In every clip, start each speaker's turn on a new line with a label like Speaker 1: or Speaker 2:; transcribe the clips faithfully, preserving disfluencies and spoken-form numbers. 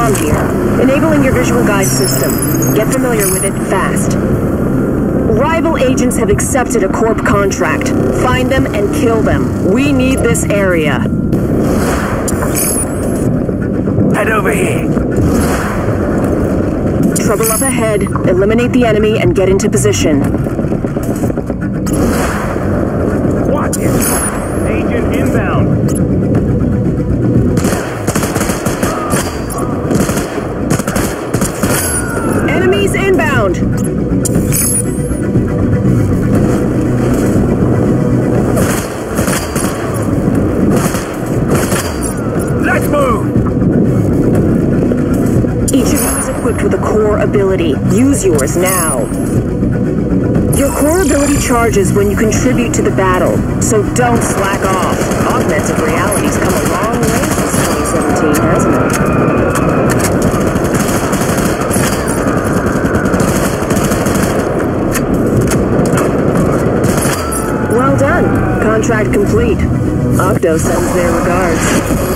Speaker 1: comm here. Enabling your visual guide system. Get familiar with it fast. Rival agents have accepted a Corp contract. Find them and kill them. We need this area.
Speaker 2: Head over here.
Speaker 1: Trouble up ahead. Eliminate the enemy and get into position.
Speaker 2: Watch it. Agent inbound.
Speaker 1: Enemies inbound.
Speaker 2: Let's move.
Speaker 1: Each of you is equipped with a core ability. Use yours now. Your core ability charges when you contribute to the battle, so don't slack off. Augmented reality's come a long way since twenty seventeen, hasn't it? Well done. Contract complete. Octo sends their regards.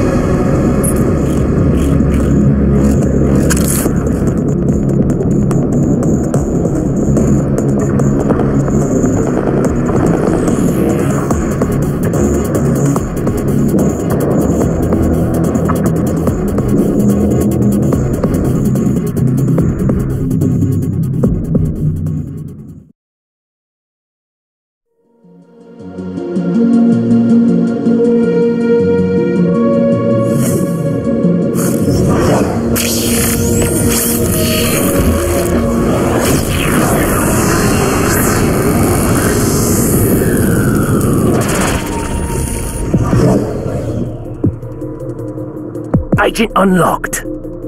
Speaker 2: Agent unlocked.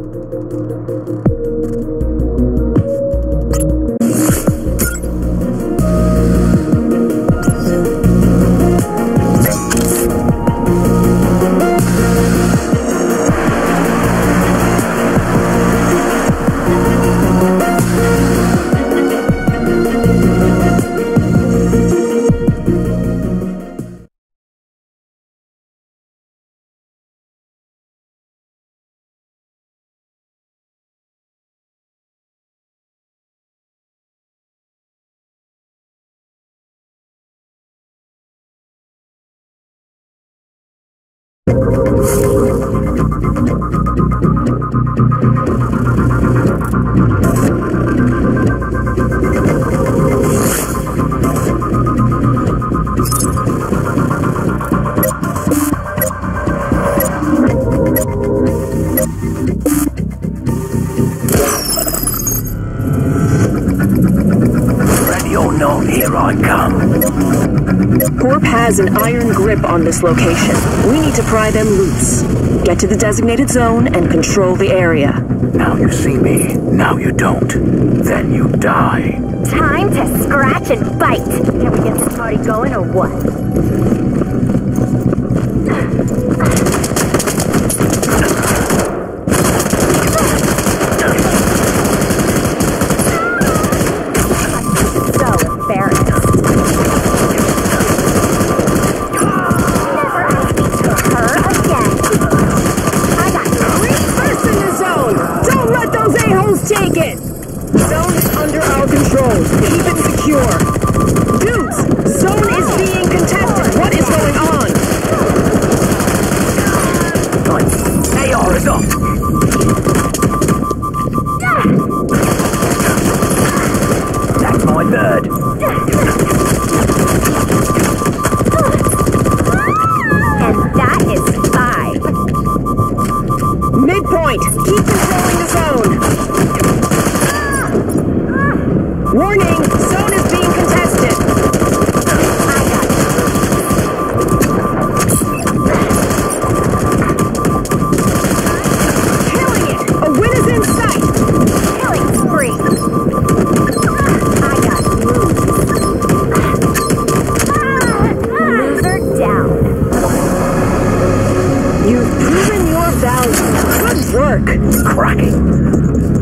Speaker 1: Corp has an iron grip on this location. We need to pry them loose. Get to the designated zone and control the area.
Speaker 2: Now you see me, now you don't. Then you die.
Speaker 3: Time to scratch and bite. Can we get this party going or what?
Speaker 1: Take it! Zone is under our control. Keep it secure. Dudes, zone is being contested. What is going on?
Speaker 2: A R is up. That's my bird.
Speaker 3: And that is five.
Speaker 1: Midpoint. Keep controlling the zone. Warning! Zone is being contested! I got it. Killing it! A win is in sight!
Speaker 3: Killing spree! I got moves. Loser down.
Speaker 1: You've proven your value. Good work!
Speaker 2: Cracking.